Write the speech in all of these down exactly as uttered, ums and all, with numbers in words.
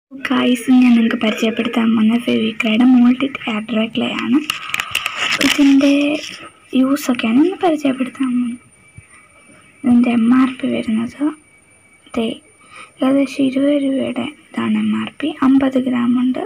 Guys, ഞാൻ നിങ്ങൾക്ക് പരിചയപ്പെടുത്താൻ പോകുന്ന ഫെവിക്രയുടെ മോൾഡിഡ് എയർ ഡ്രൈ ക്ലേ ആണ്. ഇതിൻ്റെ യൂസൊക്കെയാണ് ഇന്ന് പരിചയപ്പെടുത്താൻ പോകുന്നത്. ഇതിൻ്റെ എം ആർ പി വരുന്നത് ദേ ഏകദേശം ഇരുപത് രൂപയുടെ ഇതാണ് എം ആർ പി. അമ്പത് ഗ്രാമുണ്ട്.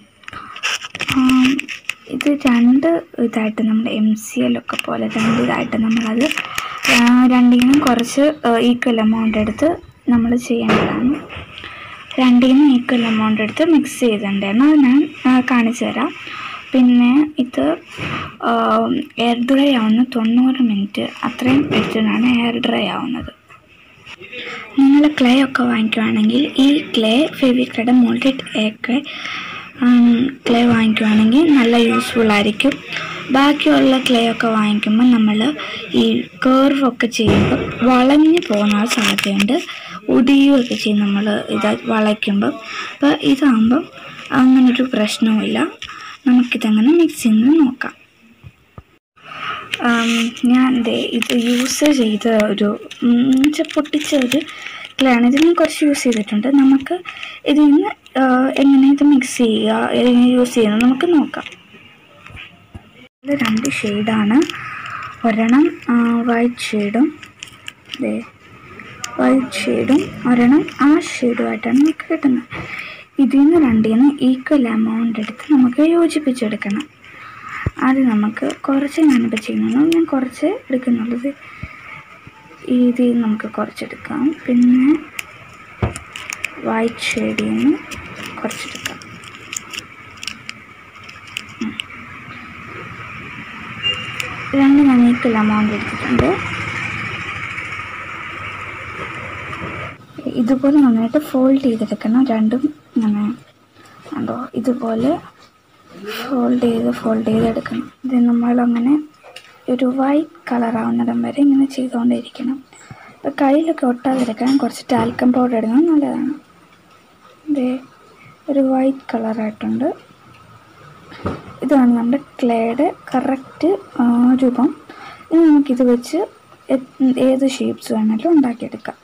ഇത് രണ്ട് ഇതായിട്ട് നമ്മുടെ എം സി എൽ ഒക്കെ പോലെ രണ്ട് ഇതായിട്ട് നമ്മളത് രണ്ടിനും കുറച്ച് ഈക്വൽ എമൗണ്ട് എടുത്ത് നമ്മൾ ചെയ്യേണ്ടതാണ്. രണ്ടിനും ഈക്വൽ എമൗണ്ട് എടുത്ത് മിക്സ് ചെയ്തിട്ടുണ്ടായിരുന്നു. അത് ഞാൻ കാണിച്ചു തരാം. പിന്നെ ഇത് എയർ ഡ്രൈ ആവുന്ന തൊണ്ണൂറ് മിനിറ്റ് അത്രയും എടുത്തിട്ടാണ് എയർ ഡ്രൈ ആവുന്നത്. നിങ്ങൾ ക്ലേ ഒക്കെ വാങ്ങിക്കുവാണെങ്കിൽ ഈ ക്ലേ ഫെവിക്രയുടെ മോൾഡിഡ് എയർ ക്ലേ ക്ലേ വാങ്ങിക്കുവാണെങ്കിൽ നല്ല യൂസ്ഫുൾ ആയിരിക്കും. ബാക്കിയുള്ള ക്ലേ ഒക്കെ വാങ്ങിക്കുമ്പോൾ നമ്മൾ ഈ കർവൊക്കെ ചെയ്യുമ്പോൾ വളഞ്ഞു പോകുന്ന സാധ്യതയുണ്ട്. ഒടിയുകയൊക്കെ ചെയ്യും നമ്മൾ ഇത് വളയ്ക്കുമ്പോൾ. അപ്പോൾ ഇതാകുമ്പം അങ്ങനൊരു പ്രശ്നവുമില്ല. നമുക്കിതങ്ങനെ മിക്സ് ചെയ്ത് നോക്കാം. ഞാൻ ഇത് യൂസ് ചെയ്ത ഒരു പൊട്ടിച്ച ഒരു ക്ലേ ആണ്. ഇതിന് കുറച്ച് യൂസ് ചെയ്തിട്ടുണ്ട്. നമുക്ക് ഇതിൽ നിന്ന് എങ്ങനെ ഇത് മിക്സ് ചെയ്യുക, എങ്ങനെ യൂസ് ചെയ്യുന്നത് നമുക്ക് നോക്കാം. ഇത് രണ്ട് ഷെയ്ഡാണ്. ഒരെണ്ണം വൈറ്റ് ഷെയ്ഡും വൈറ്റ് ഷെയ്ഡും ഒരെണ്ണം ആ ഷെയ്ഡുമായിട്ടാണ് നമുക്ക് കിട്ടുന്നത്. ഇതിൽ നിന്ന് രണ്ടിൽ നിന്ന് ഈക്വൽ എമൗണ്ട് എടുത്ത് നമുക്ക് യോജിപ്പിച്ചെടുക്കണം. അത് നമുക്ക് കുറച്ച് ഞാനിപ്പോൾ ചെയ്യുന്നുള്ളൂ. ഞാൻ കുറച്ച് എടുക്കുന്നുള്ളത് ഇതിൽ നമുക്ക് കുറച്ചെടുക്കാം. പിന്നെ വൈറ്റ് ഷെയ്ഡിൽ നിന്ന് കുറച്ചെടുക്കാം. രണ്ട് ഞാൻ ഈക്വൽ എമൗണ്ട് എടുത്തിട്ടുണ്ട്. ഇതുപോലെ നന്നായിട്ട് ഫോൾഡ് ചെയ്തെടുക്കണം. രണ്ടും ഇങ്ങനെ ഉണ്ടോ ഇതുപോലെ ഫോൾഡ് ചെയ്ത് ഫോൾഡ് ചെയ്തെടുക്കണം. ഇത് നമ്മളങ്ങനെ ഒരു വൈറ്റ് കളറാവുന്നിടം വരെ ഇങ്ങനെ ചെയ്തുകൊണ്ടിരിക്കണം. അപ്പോൾ കയ്യിലൊക്കെ ഒട്ടാതിരിക്കാൻ കുറച്ച് ടാൽക്കം പൗഡർ ഇടുന്നത് നല്ലതാണ്. ഇത് ഒരു വൈറ്റ് കളറായിട്ടുണ്ട്. ഇതാണ് നമ്മുടെ ക്ലേയുടെ കറക്റ്റ് രൂപം. ഇനി നമുക്കിത് വെച്ച് ഏത് ഷേപ്സ് വേണമെങ്കിലും ഉണ്ടാക്കിയെടുക്കാം.